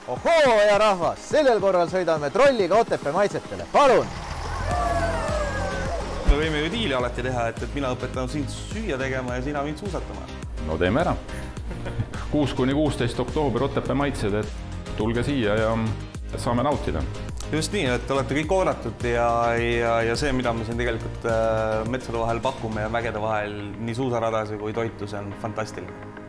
Ohoo ja rahvas, sellel korral sõidame trolliga Otepää maitsetele. Palun! Me võime ju diili alati teha, et mina õpetan sind süüa tegema ja sina mind suusatama. No teeme ära. 6–16 oktoober Otepää maitsed, et tulge siia ja saame nautida. Just nii, et olete kõik oodatud ja see, mida me siin tegelikult metsade vahel pakume ja mägede vahel nii suusaradasi kui toitu, see on fantastiline.